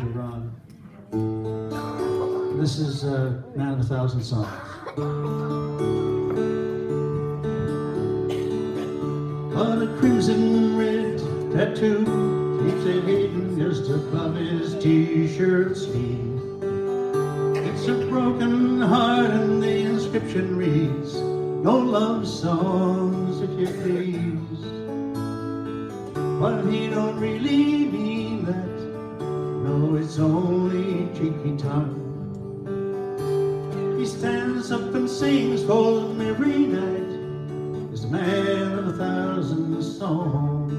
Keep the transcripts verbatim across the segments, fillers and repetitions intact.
run. This is uh, Man of a Thousand Songs. But a crimson red tattoo keeps it hidden just above his t-shirt sleeve. It's a broken heart and the inscription reads, "No love songs if you please." But he don't really mean that. No, it's only cheeky tongue. He stands up and sings for them every night. He's the man of a thousand songs.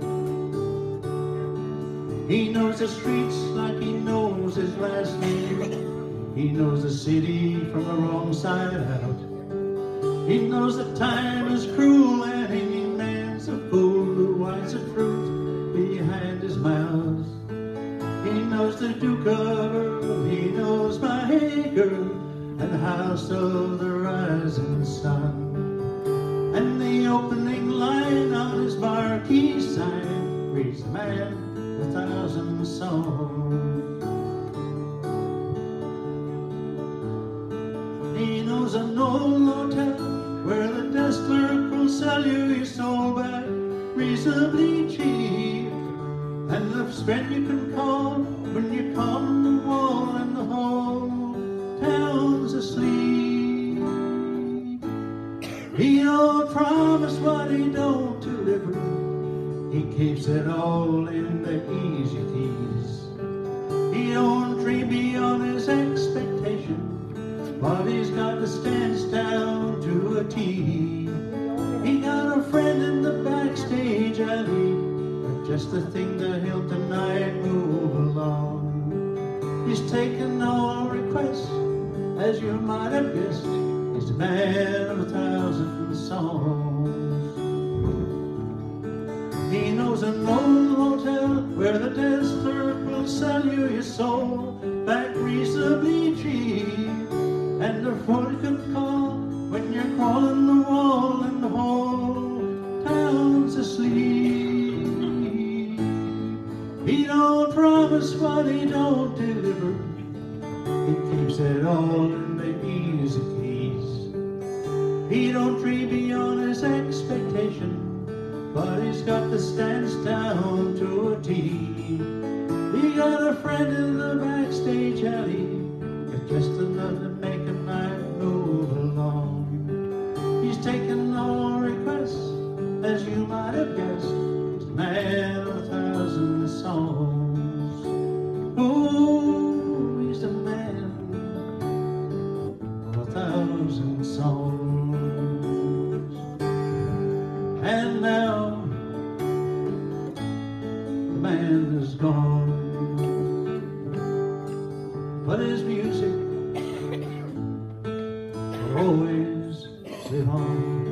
He knows the streets like he knows his last name. He knows the city from the wrong side out. He knows that time is cruel and any man's a fool who hides the truth behind his mouth. He knows the Duke of Earl, he knows my Hager and the House of the Rising Sun. And the opening line on his marquee sign reads, "The man with a thousand songs." He knows an old hotel where the desk clerk will sell you his soul back reasonably cheap, and the friend you can call when you come the wall and the whole town's asleep. He don't promise what he don't deliver. He keeps it all in the easy keys. He don't dream beyond his expectation, but he's got the stance down to a T. He got a friend in the backstage alley, but just the thing to help the night move along. He's taken all requests, as you might have guessed. He's the man of a thousand songs. He knows an old hotel where the desk clerk will sell you your soul back reasonably cheap, and the phone can call when you're crawling the wall and the whole town's asleep. He don't promise what he don't deliver. He keeps it all in the easy keys. He don't dream beyond his expectation, but he's got the stance down to a T. He got a friend in the backstage alley, just enough to make a night move along. He's taken all requests, as you might have guessed. He's the man of a thousand songs. Oh, he's the man of a thousand songs. And now the man is gone, but his music always live on.